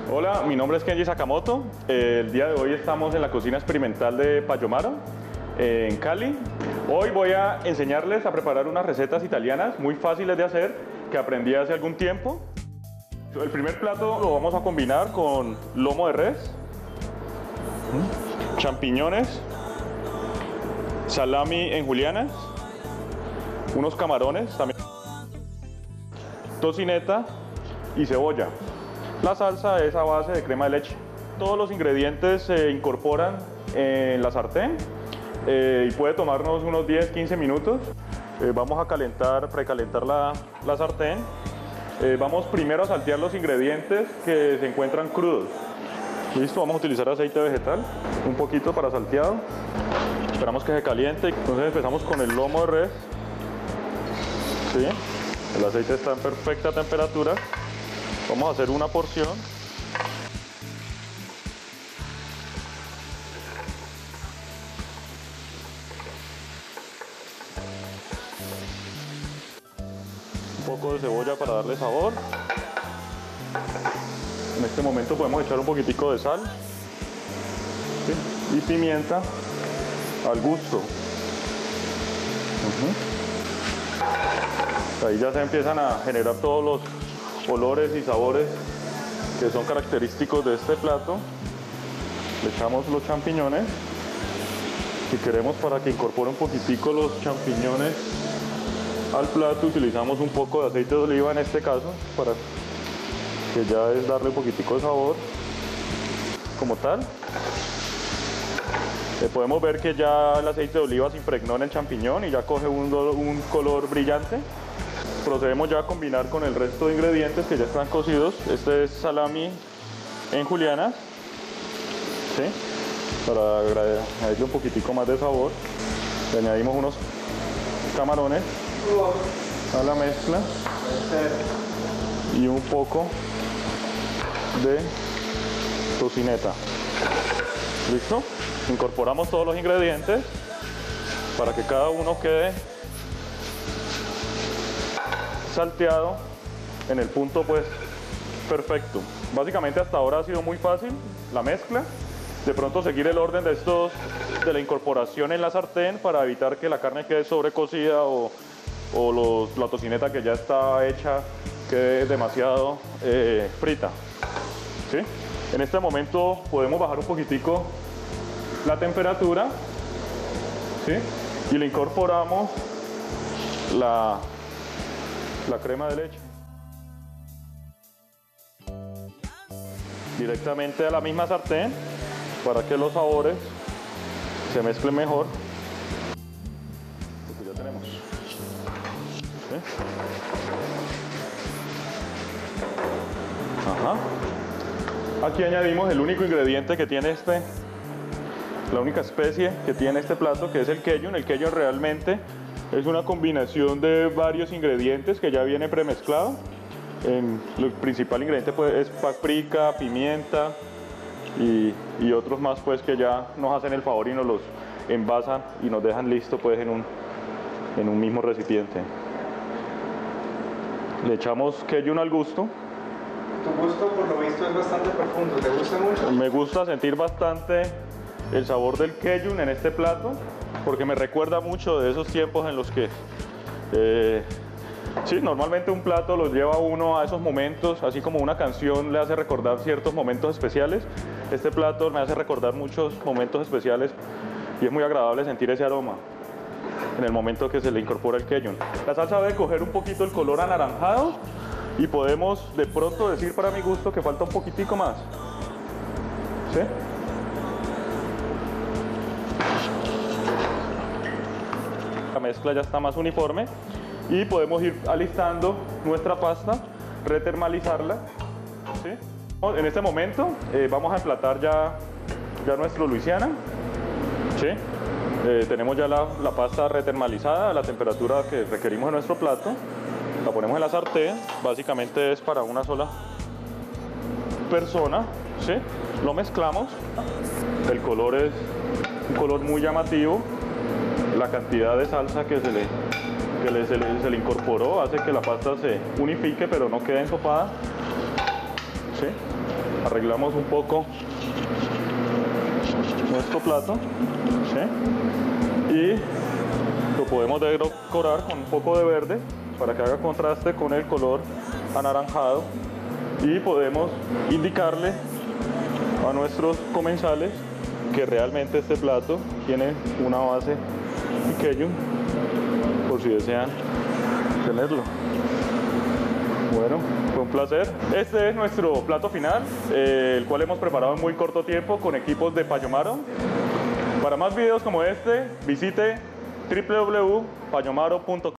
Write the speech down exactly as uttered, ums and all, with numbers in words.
Hola, mi nombre es Kenji Sakamoto. Eh, el día de hoy estamos en la cocina experimental de Payomaro, eh, en Cali. Hoy voy a enseñarles a preparar unas recetas italianas muy fáciles de hacer que aprendí hace algún tiempo. El primer plato lo vamos a combinar con lomo de res, champiñones, salami en julianas, unos camarones, también tocineta y cebolla. La salsa es a base de crema de leche. Todos los ingredientes se incorporan en la sartén eh, y puede tomarnos unos diez a quince minutos. Eh, vamos a calentar, precalentar la, la sartén. Eh, vamos primero a saltear los ingredientes que se encuentran crudos. Listo, vamos a utilizar aceite vegetal, un poquito para salteado. Esperamos que se caliente. Entonces empezamos con el lomo de res. ¿Sí? El aceite está en perfecta temperatura. Vamos a hacer una porción. Un poco de cebolla para darle sabor. En este momento podemos echar un poquitico de sal, ¿sí? Y pimienta al gusto. Uh-huh. Ahí ya se empiezan a generar todos los olores y sabores que son característicos de este plato. Le echamos los champiñones. Si queremos, para que incorpore un poquitico los champiñones al plato, utilizamos un poco de aceite de oliva en este caso, para que ya es darle un poquitico de sabor como tal. Eh, podemos ver que ya el aceite de oliva se impregnó en el champiñón y ya coge un, un color brillante. Procedemos ya a combinar con el resto de ingredientes que ya están cocidos. Este es salami en julianas, ¿sí? Para añadirle un poquitico más de sabor. Le añadimos unos camarones a la mezcla y un poco de tocineta. ¿Listo? Incorporamos todos los ingredientes para que cada uno quede salteado en el punto pues perfecto. Básicamente hasta ahora ha sido muy fácil la mezcla. De pronto seguir el orden de estos de la incorporación en la sartén para evitar que la carne quede sobrecocida o, o los, la tocineta que ya está hecha quede demasiado eh, frita, ¿sí? En este momento podemos bajar un poquitico la temperatura, ¿sí? Y le incorporamos la la crema de leche directamente a la misma sartén para que los sabores se mezclen mejor. Lo que ya tenemos. ¿Sí? Ajá. Aquí añadimos el único ingrediente que tiene este, la única especie que tiene este plato, que es el Cajun. El Cajun realmente es una combinación de varios ingredientes que ya viene premezclado. En, el principal ingrediente pues, es paprika, pimienta y, y otros más pues, que ya nos hacen el favor y nos los envasan y nos dejan listo pues, en, un, en un mismo recipiente. Le echamos Cajun al gusto. Tu gusto por lo visto es bastante profundo, ¿te gusta mucho? Me gusta sentir bastante el sabor del Cajun en este plato, porque me recuerda mucho de esos tiempos en los que eh, sí, normalmente un plato los lleva uno a esos momentos, así como una canción le hace recordar ciertos momentos especiales. Este plato me hace recordar muchos momentos especiales y es muy agradable sentir ese aroma en el momento que se le incorpora el Cajun. La salsa debe coger un poquito el color anaranjado y podemos de pronto decir, para mi gusto, que falta un poquitico más, ¿sí? La mezcla ya está más uniforme y podemos ir alistando nuestra pasta, retermalizarla, ¿sí? En este momento eh, vamos a emplatar ya, ya nuestro Louisiana, ¿sí? Eh, tenemos ya la, la pasta retermalizada a la temperatura que requerimos en nuestro plato. La ponemos en la sartén, básicamente es para una sola persona, ¿sí? Lo mezclamos, el color es un color muy llamativo. La cantidad de salsa que se le, que le, se, le, se le incorporó hace que la pasta se unifique pero no quede ensopada, ¿sí? arreglamos un poco nuestro plato, ¿sí? Y lo podemos decorar con un poco de verde para que haga contraste con el color anaranjado, y podemos indicarle a nuestros comensales que realmente este plato tiene una base pequeño, por si desean tenerlo. Bueno, fue un placer. Este es nuestro plato final, eh, el cual hemos preparado en muy corto tiempo con equipos de Payomaro. Para más videos como este, visite w w w punto payomaro punto com.